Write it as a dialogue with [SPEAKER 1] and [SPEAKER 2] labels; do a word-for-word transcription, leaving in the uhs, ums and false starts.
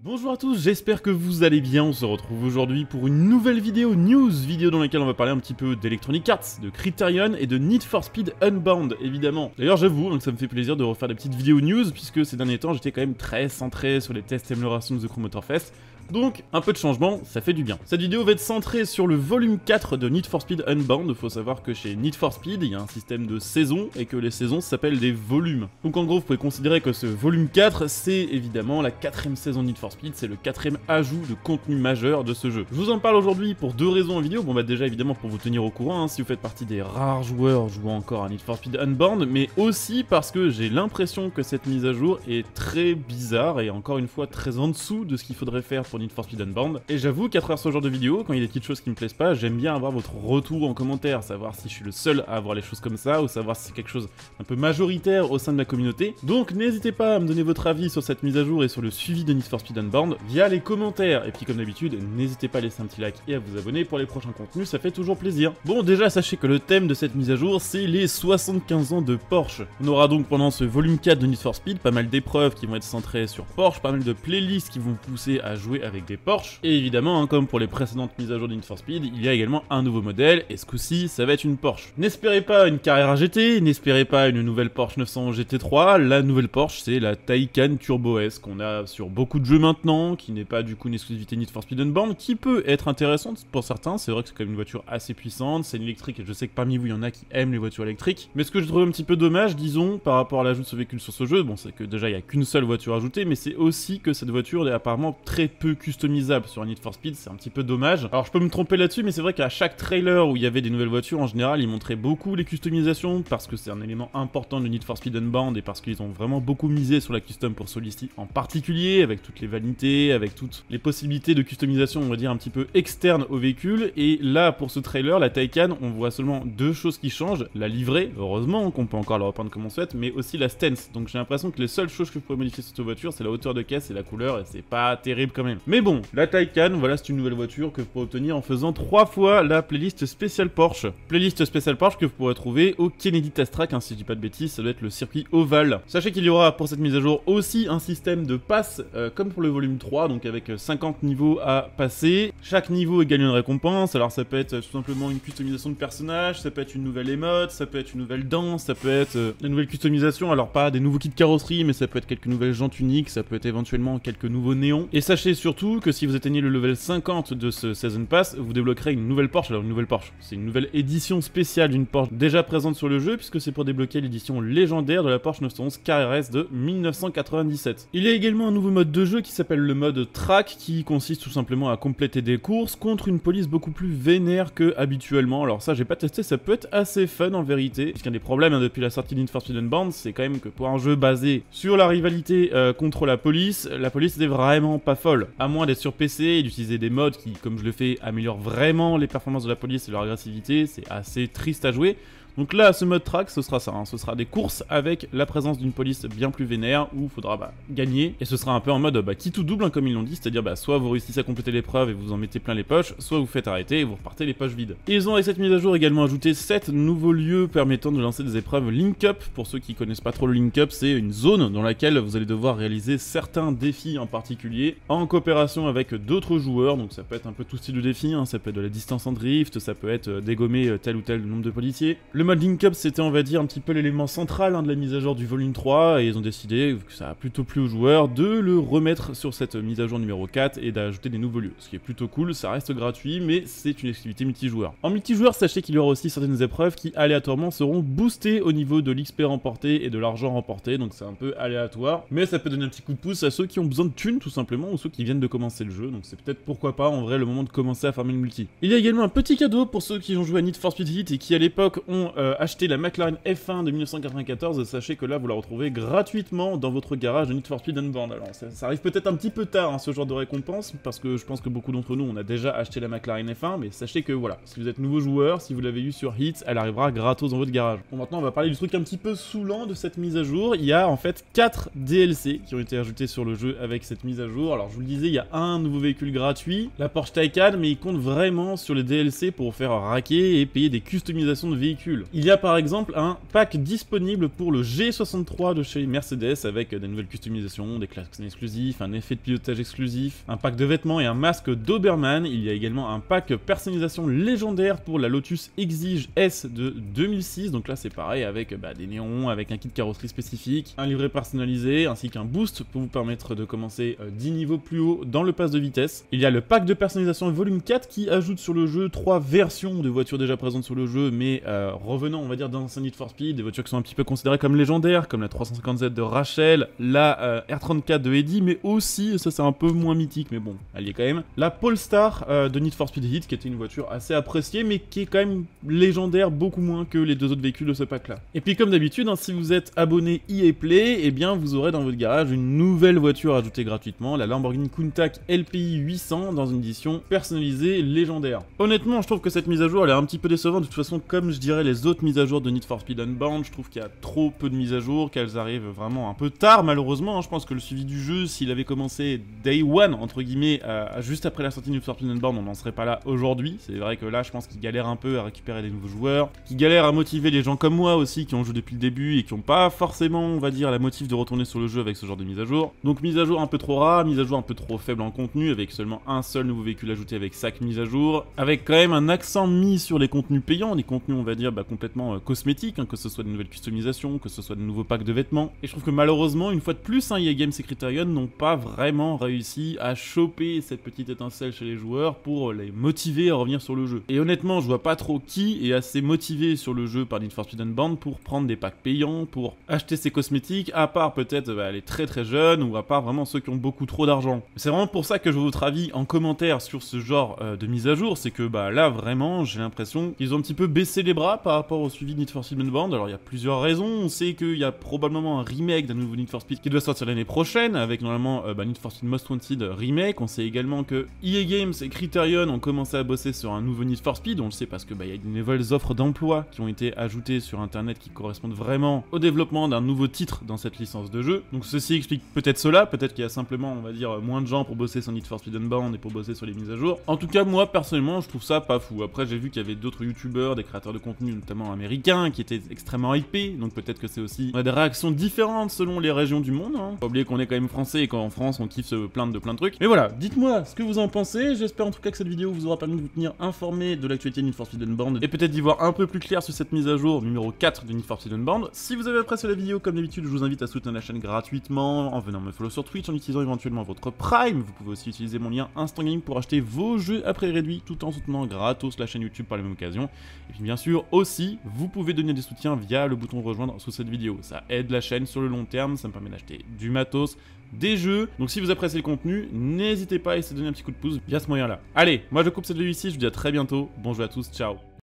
[SPEAKER 1] Bonjour à tous, j'espère que vous allez bien. On se retrouve aujourd'hui pour une nouvelle vidéo, news, vidéo dans laquelle on va parler un petit peu d'Electronic Arts, de Criterion et de Need for Speed Unbound, évidemment. D'ailleurs, j'avoue hein, que ça me fait plaisir de refaire des petites vidéos news, puisque ces derniers temps, j'étais quand même très centré sur les tests et améliorations de The Crew Motorfest. Donc, un peu de changement, ça fait du bien. Cette vidéo va être centrée sur le volume quatre de Need for Speed Unbound. Faut savoir que chez Need for Speed, il y a un système de saisons et que les saisons s'appellent des volumes. Donc en gros, vous pouvez considérer que ce volume quatre, c'est évidemment la quatrième saison de Need for Speed, c'est le quatrième ajout de contenu majeur de ce jeu. Je vous en parle aujourd'hui pour deux raisons en vidéo. Bon bah déjà évidemment pour vous tenir au courant, hein, si vous faites partie des rares joueurs jouant encore à Need for Speed Unbound, mais aussi parce que j'ai l'impression que cette mise à jour est très bizarre et encore une fois très en dessous de ce qu'il faudrait faire pour Need for Speed Unbound. Et j'avoue qu'à travers ce genre de vidéo, quand il y a des petites choses qui me plaisent pas, j'aime bien avoir votre retour en commentaire, savoir si je suis le seul à avoir les choses comme ça, ou savoir si c'est quelque chose un peu majoritaire au sein de la communauté. Donc n'hésitez pas à me donner votre avis sur cette mise à jour et sur le suivi de Need for Speed Unbound via les commentaires. Et puis comme d'habitude, n'hésitez pas à laisser un petit like et à vous abonner pour les prochains contenus, ça fait toujours plaisir. Bon, déjà sachez que le thème de cette mise à jour, c'est les soixante-quinze ans de Porsche. On aura donc pendant ce volume quatre de Need for Speed pas mal d'épreuves qui vont être centrées sur Porsche, pas mal de playlists qui vont pousser à jouer avec des Porsche. Et évidemment, hein, comme pour les précédentes mises à jour de Need for Speed, il y a également un nouveau modèle, et ce coup-ci, ça va être une Porsche. N'espérez pas une Carrera G T, n'espérez pas une nouvelle Porsche neuf cents G T trois, la nouvelle Porsche, c'est la Taycan Turbo S, qu'on a sur beaucoup de jeux maintenant, qui n'est pas du coup une exclusivité Need for Speed Unbound, qui peut être intéressante pour certains, c'est vrai que c'est quand même une voiture assez puissante, c'est une électrique, et je sais que parmi vous, il y en a qui aiment les voitures électriques, mais ce que je trouve un petit peu dommage, disons, par rapport à l'ajout de ce véhicule sur ce jeu, bon, c'est que déjà, il n'y a qu'une seule voiture ajoutée, mais c'est aussi que cette voiture est apparemment très peu customisable sur un Need for Speed, c'est un petit peu dommage. Alors je peux me tromper là-dessus, mais c'est vrai qu'à chaque trailer où il y avait des nouvelles voitures, en général, ils montraient beaucoup les customisations, parce que c'est un élément important de Need for Speed Unbound, et parce qu'ils ont vraiment beaucoup misé sur la custom pour celui-ci en particulier, avec toutes les vanités, avec toutes les possibilités de customisation, on va dire, un petit peu externes au véhicule. Et là, pour ce trailer, la Taycan, on voit seulement deux choses qui changent, la livrée, heureusement qu'on peut encore la repeindre comme on souhaite, mais aussi la stance. Donc j'ai l'impression que les seules choses que je pourrais modifier sur cette voiture, c'est la hauteur de caisse et la couleur, et c'est pas terrible quand même. Mais bon, la Taycan, voilà, c'est une nouvelle voiture que vous pourrez obtenir en faisant trois fois la playlist spéciale Porsche. Playlist spéciale Porsche que vous pourrez trouver au Kennedy Test Track, hein, si je dis pas de bêtises, ça doit être le circuit ovale. Sachez qu'il y aura pour cette mise à jour aussi un système de passe, euh, comme pour le volume trois, donc avec cinquante niveaux à passer. Chaque niveau égale une récompense, alors ça peut être tout simplement une customisation de personnage, ça peut être une nouvelle émote, ça peut être une nouvelle danse, ça peut être euh, une nouvelle customisation, alors pas des nouveaux kits de carrosserie, mais ça peut être quelques nouvelles jantes uniques, ça peut être éventuellement quelques nouveaux néons. Et sachez surtout que si vous atteignez le level cinquante de ce Season Pass, vous débloquerez une nouvelle Porsche. Alors une nouvelle Porsche, c'est une nouvelle édition spéciale d'une Porsche déjà présente sur le jeu, puisque c'est pour débloquer l'édition légendaire de la Porsche neuf cent onze K R S de mille neuf cent quatre-vingt-dix-sept. Il y a également un nouveau mode de jeu qui s'appelle le mode track, qui consiste tout simplement à compléter des courses contre une police beaucoup plus vénère que habituellement. Alors ça j'ai pas testé, ça peut être assez fun en vérité, puisqu'un des problèmes hein, depuis la sortie de Need for Speed Unbound, c'est quand même que pour un jeu basé sur la rivalité euh, contre la police, la police était vraiment pas folle, à moins d'être sur P C et d'utiliser des modes qui, comme je le fais, améliorent vraiment les performances de la police et leur agressivité. C'est assez triste à jouer. Donc là, ce mode track, ce sera ça, hein. Ce sera des courses avec la présence d'une police bien plus vénère, où il faudra bah, gagner, et ce sera un peu en mode bah, qui tout double, hein, comme ils l'ont dit, c'est-à-dire bah, soit vous réussissez à compléter l'épreuve et vous en mettez plein les poches, soit vous faites arrêter et vous repartez les poches vides. Et ils ont avec cette mise à jour également ajouté sept nouveaux lieux permettant de lancer des épreuves Link Up. Pour ceux qui connaissent pas trop le Link Up, c'est une zone dans laquelle vous allez devoir réaliser certains défis en particulier, en coopération avec d'autres joueurs, donc ça peut être un peu tout style de défi, hein. Ça peut être de la distance en drift, ça peut être dégommer tel ou tel nombre de policiers. Le mode Link Up, c'était on va dire un petit peu l'élément central hein, de la mise à jour du volume trois, et ils ont décidé, vu que ça a plutôt plu aux joueurs, de le remettre sur cette mise à jour numéro quatre et d'ajouter des nouveaux lieux. Ce qui est plutôt cool, ça reste gratuit, mais c'est une exclusivité multijoueur. En multijoueur, sachez qu'il y aura aussi certaines épreuves qui aléatoirement seront boostées au niveau de l'X P remporté et de l'argent remporté, donc c'est un peu aléatoire, mais ça peut donner un petit coup de pouce à ceux qui ont besoin de thunes tout simplement, ou ceux qui viennent de commencer le jeu, donc c'est peut-être pourquoi pas en vrai le moment de commencer à farmer le multi. Il y a également un petit cadeau pour ceux qui ont joué à Need for Speed Heat et qui à l'époque ont euh, acheté la McLaren F un de mille neuf cent quatre-vingt-quatorze, sachez que là vous la retrouvez gratuitement dans votre garage de Need for Speed Unbound. Alors ça, ça arrive peut-être un petit peu tard hein, ce genre de récompense, parce que je pense que beaucoup d'entre nous on a déjà acheté la McLaren F un, mais sachez que voilà, si vous êtes nouveau joueur, si vous l'avez eu sur Heat, elle arrivera gratos dans votre garage. Bon, maintenant on va parler du truc un petit peu saoulant de cette mise à jour. Il y a en fait quatre D L C qui ont été ajoutés sur le jeu avec cette mise à jour. Alors je vous le disais, il y a un nouveau véhicule gratuit, la Porsche Taycan, mais il compte vraiment sur les D L C pour faire raquer et payer des customisations de véhicules. Il y a par exemple un pack disponible pour le G soixante-trois de chez Mercedes avec des nouvelles customisations, des classes exclusifs, un effet de pilotage exclusif, un pack de vêtements et un masque Doberman. Il y a également un pack personnalisation légendaire pour la Lotus Exige S de deux mille six, donc là c'est pareil avec bah, des néons, avec un kit carrosserie spécifique, un livret personnalisé ainsi qu'un boost pour vous permettre de commencer euh, dix niveaux plus haut dans le pass de vitesse. Il y a le pack de personnalisation volume quatre qui ajoute sur le jeu trois versions de voitures déjà présentes sur le jeu, mais euh, revenant on va dire dans un Need for Speed, des voitures qui sont un petit peu considérées comme légendaires, comme la trois cent cinquante Z de Rachel, la euh, R trente-quatre de Eddie, mais aussi, ça c'est un peu moins mythique, mais bon, elle y est quand même, la Polestar euh, de Need for Speed Heat, qui était une voiture assez appréciée, mais qui est quand même légendaire beaucoup moins que les deux autres véhicules de ce pack là. Et puis comme d'habitude, hein, si vous êtes abonné E A Play, eh bien vous aurez dans votre garage une nouvelle voiture ajoutée gratuitement, la Lamborghini Countach L P I huit cents dans une édition personnalisée légendaire. Honnêtement, je trouve que cette mise à jour elle est un petit peu décevante, de toute façon comme je dirais les autres mises à jour de Need for Speed Unbound, je trouve qu'il y a trop peu de mises à jour, qu'elles arrivent vraiment un peu tard malheureusement. Hein. Je pense que le suivi du jeu, s'il avait commencé day one entre guillemets, euh, juste après la sortie de Need for Speed Unbound, on n'en serait pas là aujourd'hui. C'est vrai que là je pense qu'il galère un peu à récupérer des nouveaux joueurs, qu'il galère à motiver les gens comme moi aussi qui ont joué depuis le début et qui n'ont pas forcément on va dire la motive de retourner sur le jeu avec ce genre de mise à jour. Donc mise à jour un peu trop rare, mise à jour un peu trop faible en contenu, avec seulement un seul nouveau véhicule ajouté avec chaque mise à jour, avec quand même un accent mis sur les contenus payants, des contenus on va dire bah, complètement euh, cosmétiques, hein, que ce soit de nouvelles customisations, que ce soit de nouveaux packs de vêtements. Et je trouve que malheureusement, une fois de plus, hein, E A Games et Criterion n'ont pas vraiment réussi à choper cette petite étincelle chez les joueurs pour les motiver à revenir sur le jeu. Et honnêtement, je vois pas trop qui est assez motivé sur le jeu par Need for Speed Unbound pour prendre des packs payants, pour acheter ses cosmétiques, à part peut-être bah, les très très jeunes ou à part vraiment ceux qui ont beaucoup trop d'argent. C'est vraiment pour ça que je veux votre avis en commentaire sur ce genre euh, de mise à jour, c'est que bah là vraiment j'ai l'impression qu'ils ont un petit peu baissé les bras par rapport au suivi de Need for Speed Unbound. Alors il y a plusieurs raisons, on sait qu'il y a probablement un remake d'un nouveau Need for Speed qui doit sortir l'année prochaine avec normalement euh, bah, Need for Speed Most Wanted remake. On sait également que E A Games et Criterion ont commencé à bosser sur un nouveau Need for Speed, on le sait parce que bah, y a de nouvelles offres d'emploi qui ont été ajoutées sur internet qui correspondent vraiment au développement d'un nouveau titre dans cette licence de jeu. Donc ceci explique peut-être cela, peut-être qu'il y a simplement on va dire moins de gens pour bosser sur Need for Speed Unbound et pour bosser sur les mises à jour. En tout cas moi personnellement je trouve ça pas fou. Après j'ai vu qu'il y avait d'autres youtubeurs, des créateurs de contenu notamment américains qui étaient extrêmement hypés, donc peut-être que c'est aussi on a des réactions différentes selon les régions du monde. Hein. Faut pas oublier qu'on est quand même français et qu'en France on kiffe se plaindre de plein de trucs. Mais voilà, dites-moi ce que vous en pensez, j'espère en tout cas que cette vidéo vous aura permis de vous tenir informé de l'actualité de Need for Speed Unbound et peut-être d'y voir un peu plus clair sur cette mise à jour numéro quatre de Need for Speed Unbound. Si vous avez apprécié la vidéo, comme d'habitude, je vous invite à soutenir la chaîne gratuitement en venant me follow sur Twitch, en utilisant éventuellement votre Prime. Vous pouvez aussi utiliser mon lien Instant Gaming pour acheter vos jeux à prix réduit tout en soutenant gratos la chaîne YouTube par la même occasion. Et puis bien sûr aussi, vous pouvez donner des soutiens via le bouton rejoindre sous cette vidéo. Ça aide la chaîne sur le long terme, ça me permet d'acheter du matos, des jeux. Donc si vous appréciez le contenu, n'hésitez pas à essayer de donner un petit coup de pouce via ce moyen là. Allez, moi je coupe cette vidéo ici, je vous dis à très bientôt, bon jeu à tous, ciao.